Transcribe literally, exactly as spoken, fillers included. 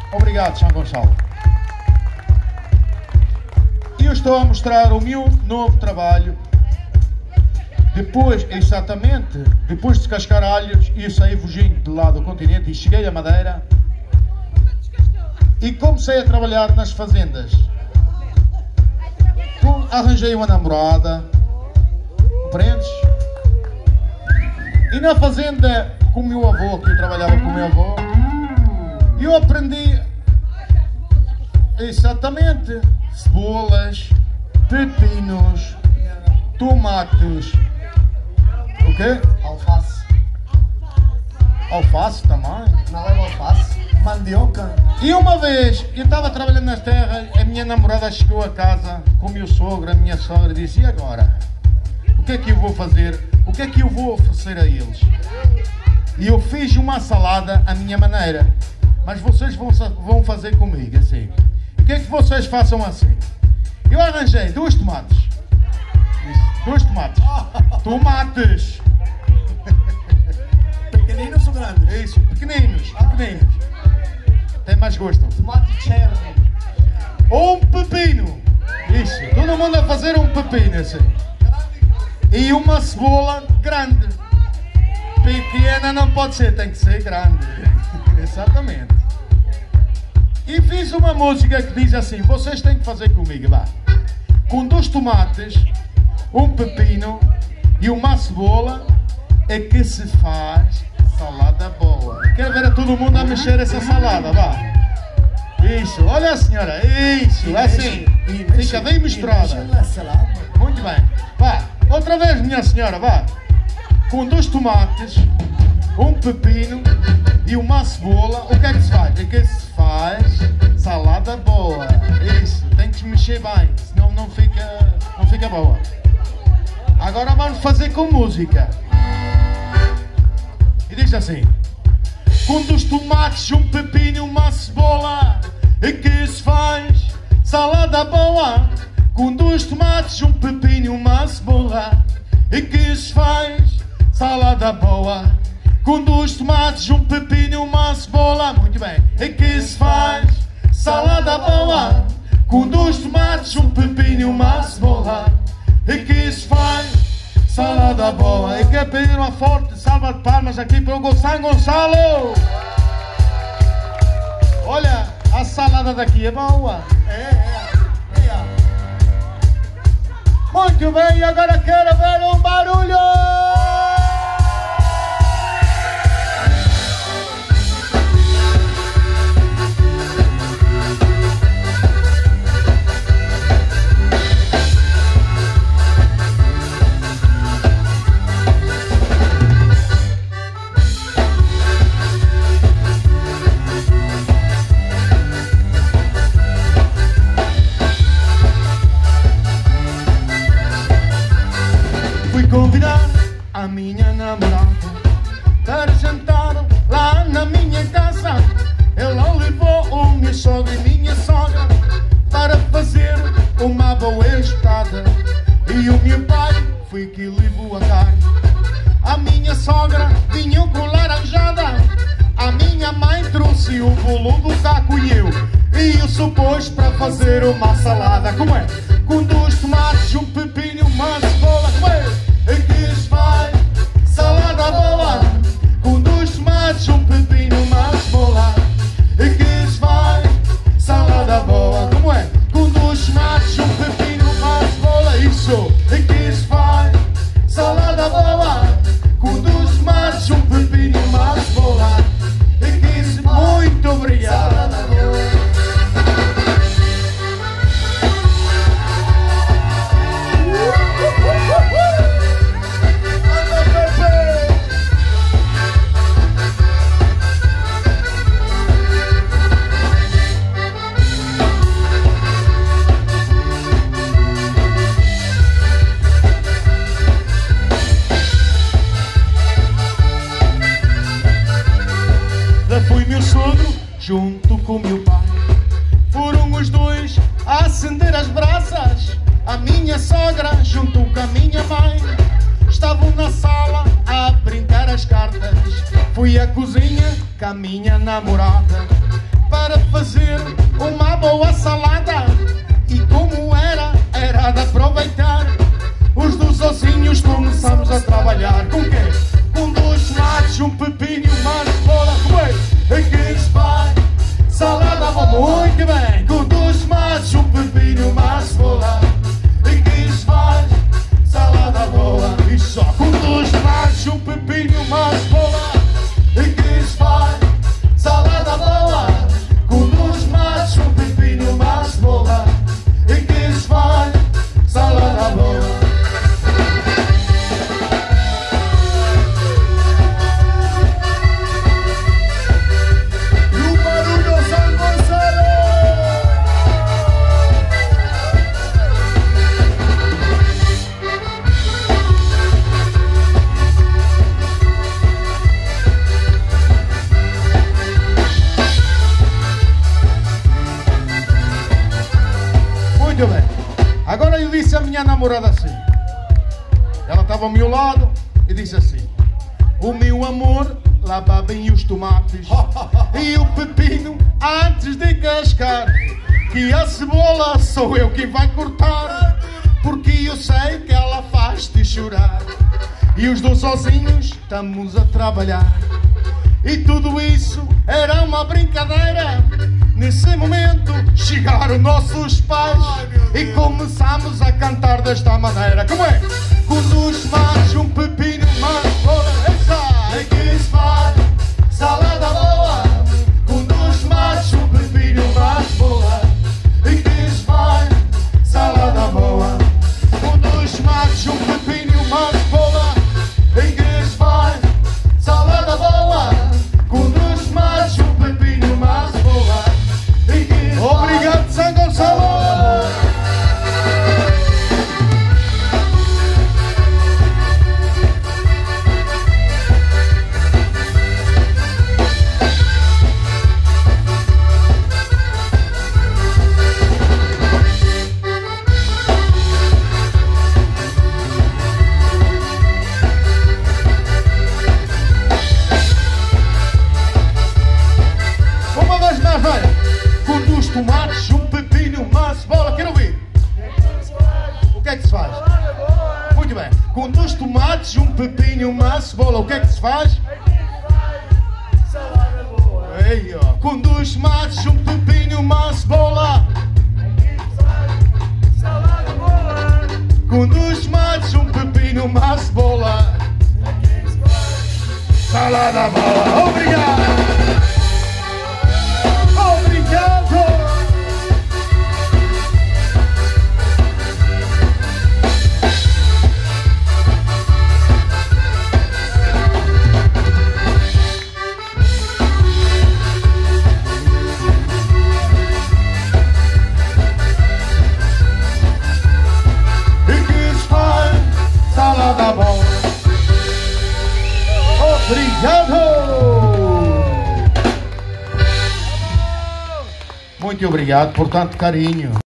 Obrigado, São Gonçalo. E eu estou a mostrar o meu novo trabalho. Depois, exatamente, depois de descascar alhos, eu saí fugindo de lá do continente e cheguei à Madeira. E comecei a trabalhar nas fazendas. Arranjei uma namorada, compreendes? E na fazenda com o meu avô, que eu trabalhava com o meu avô, eu aprendi exatamente cebolas, pepinos, tomates, o quê? Alface. Alface também? Não é alface? Mandioca. E uma vez, eu estava trabalhando nas terras, a minha namorada chegou a casa com o meu sogro, a minha sogra, e disse: e agora? O que é que eu vou fazer? O que é que eu vou oferecer a eles? E eu fiz uma salada à minha maneira. Mas vocês vão, vão fazer comigo assim. O que é que vocês façam assim? Eu arranjei dois tomates. Isso, dois tomates. Tomates. Pequeninos ou grandes? Isso, pequeninos, pequeninos. Tem mais gosto. Tomate cherry. Ou um pepino. Isso, todo mundo a fazer um pepino assim. E uma cebola grande. Pequena não pode ser, tem que ser grande. Exatamente. E fiz uma música que diz assim: vocês têm que fazer comigo, vá. Com dois tomates, um pepino e uma cebola é que se faz salada boa. Quero ver a todo mundo a mexer essa salada, vá. Isso, olha a senhora, isso, assim. Fica bem misturada. Muito bem. Vá, outra vez, minha senhora, vá. Com dois tomates, um pepino e uma cebola, o que é que se faz? É que se faz salada boa. Isso, tem que mexer bem, senão não fica, não fica boa. Agora vamos fazer com música. E diz assim: com dois tomates, um pepino e uma cebola, é que se faz salada boa. Com dois tomates, um pepino e uma cebola, é que se faz salada boa. Com dois tomates, um pepino e uma cebola, muito bem, é que se faz salada boa. Com dois tomates, um pepino e uma cebola, é que se faz salada boa. E quero pedir uma forte salva de palmas aqui para o São Gonçalo. Olha, a salada daqui é boa. É, é, é. Muito bem, agora quero ver um barulho. Convidar a minha namorada para jantar lá na minha casa. Ela levou o meu sogro e minha sogra para fazer uma boa estada. E o meu pai foi que levou a carne. A minha sogra vinha com laranjada. A minha mãe trouxe o bolo do taco e eu. E eu supus para fazer uma salada. Como é? Com dois tomates, um pepino e uma cebola. Como é? É que se faz salada boa. Com dois tomates, um pepino e uma cebola, é que se faz salada boa. Como é? Com dois tomates, um pepino e uma cebola. Isso, é que se faz salada boa. Com dois tomates, um pepino e uma cebola, é que se... Muito obrigado. Foi meu sogro junto com meu pai. Foram os dois a acender as brasas. A minha sogra junto com a minha mãe estavam na sala a brincar as cartas. Fui à cozinha com a minha namorada para fazer Agora eu disse à minha namorada assim. Ela estava ao meu lado e disse assim: o meu amor lava bem os tomates e o pepino antes de cascar, que a cebola sou eu quem vai cortar, porque eu sei que ela faz-te chorar. E os dois sozinhos estamos a trabalhar, e tudo isso era uma brincadeira. Nesse momento chegaram nossos pais e começamos a cantar desta maneira. Como é? Com dois tomates, um pepino, uma cebola, essa é que se faz salada boa. Com dois tomates, um pepino, uma cebola, e que se faz salada boa. Com dois tomates, um pepino, uma cebola, e que se faz salada boa. Com dois tomates, um pepino, uma cebola, e que se faz. Obrigado, São Gonçalo! Com dois tomates, um pepino, uma cebola. Quero ouvir? O que é que se faz? Muito bem. Com dois tomates, um pepino, uma cebola. O que é que se faz? Ei, ó. Com dois tomates, um pepino, uma cebola. Com dois tomates, um pepino, uma cebola. Salada boa. Obrigado. Obrigado! Muito obrigado por tanto carinho.